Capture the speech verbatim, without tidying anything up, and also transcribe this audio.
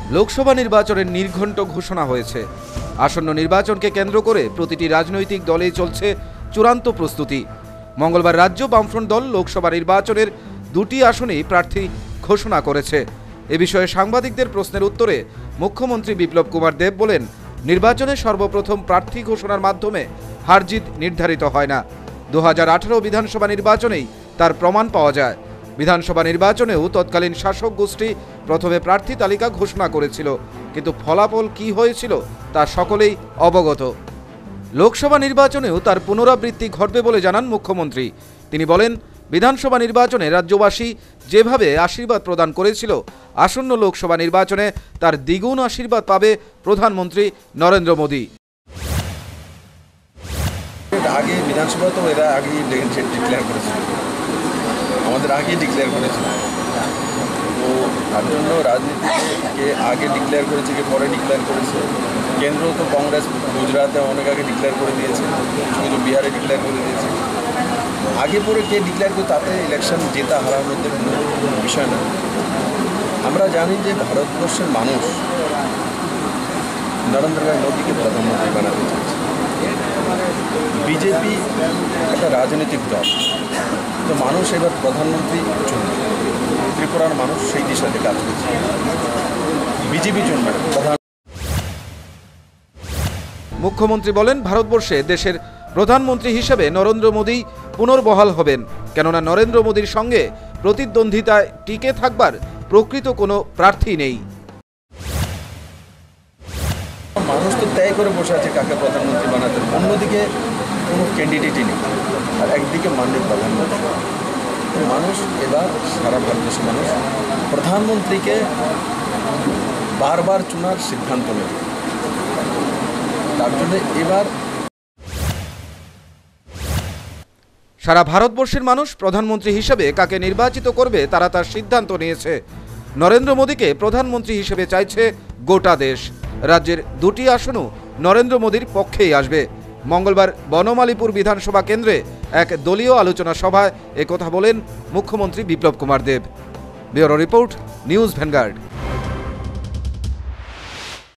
লোকসভা নির্বাচনের নির্ঘণ্ট ঘোষণা হয়েছে। আসন্ন নির্বাচনকে কেন্দ্র করে প্রতিটি রাজনৈতিক দলেই চলছে চূড়ান্ত প্রস্তুতি। মঙ্গলবার রাজ্য বামফ্রন্ট দল লোকসভা নির্বাচনের দুটি আসনেই প্রার্থী ঘোষণা করেছে। এ বিষয়ে সাংবাদিকদের প্রশ্নের উত্তরে মুখ্যমন্ত্রী বিপ্লব কুমার দেব বলেন, নির্বাচনে সর্বপ্রথম প্রার্থী ঘোষণার মাধ্যমে হারজিত নির্ধারিত হয় না। দু হাজার আঠারো বিধানসভা নির্বাচনেই তার প্রমাণ পাওয়া যায়। বিধানসভা নির্বাচনেও তৎকালীন শাসক গোষ্ঠী প্রথমে প্রার্থী তালিকা ঘোষণা করেছিল, কিন্তু ফলাফল কি হয়েছিল তা সকলেই অবগত। লোকসভা নির্বাচনেও তার পুনরাবৃত্তি ঘটবে বলে জানান মুখ্যমন্ত্রী। তিনি বলেন, বিধানসভা নির্বাচনে রাজ্যবাসী যেভাবে আশীর্বাদ প্রদান করেছিল, আসন্ন লোকসভা নির্বাচনে তার দ্বিগুণ আশীর্বাদ পাবে প্রধানমন্ত্রী নরেন্দ্র মোদী। আগে বিধানসভা তো এরা আগেই ডিক্লেয়ার করেছিল, আমাদের আগেই ডিক্লেয়ার করেছিল। তো তার জন্য রাজনীতিকে আগে ডিক্লেয়ার করেছে, কি পরে ডিক্লেয়ার করেছে। কেন্দ্র তো কংগ্রেস গুজরাটে অনেক আগে ডিক্লেয়ার করে দিয়েছে, কিছু বিহারে ডিক্লেয়ার করে দিয়েছে। আগে পরে কে ডিক্লেয়ার করে তাতে ইলেকশন জেতা হারার মধ্যে কোনো বিষয় না। আমরা জানি যে ভারতবর্ষের মানুষ নরেন্দ্র ভাই মোদীকে প্রধানমন্ত্রী বানাতে চাইছে। বিজেপি একটা রাজনৈতিক দল, তো মানুষ এবার প্রধানমন্ত্রী চলবে। ত্রিপুরার মানুষ সেই দিশাতে কাজ করছে, বিজেপি চলবে প্রধান। মুখ্যমন্ত্রী বলেন, ভারতবর্ষে দেশের প্রধানমন্ত্রী হিসেবে নরেন্দ্র মোদী পুনর্বহাল হবেন, কেননা নরেন্দ্র মোদীর সঙ্গে প্রতিদ্বন্দ্বিতায় টিকে থাকবার প্রকৃত কোনো প্রার্থী নেই। মানুষ তো ত্যাগ করে বসে আছে কাকে প্রধানমন্ত্রী বানাতে, অন্যদিকে কোনো ক্যান্ডিডেটই নেই, আর একদিকে মাননীয় প্রধানমন্ত্রী। মানুষ এবার সারা ভারতবর্ষের মানুষ প্রধানমন্ত্রীকে বারবার চুনার সিদ্ধান্ত নেবে। তার জন্য এবার সারা ভারতবর্ষের মানুষ প্রধানমন্ত্রী হিসেবে কাকে নির্বাচিত করবে তারা তার সিদ্ধান্ত নিয়েছে। নরেন্দ্র মোদীকে প্রধানমন্ত্রী হিসেবে চাইছে গোটা দেশ। রাজ্যের দুটি আসনও নরেন্দ্র মোদীর পক্ষেই আসবে। মঙ্গলবার বনমালীপুর বিধানসভা কেন্দ্রে এক দলীয় আলোচনা সভায় একথা বলেন মুখ্যমন্ত্রী Biplab Kumar Deb. Bureau report, News vanguard.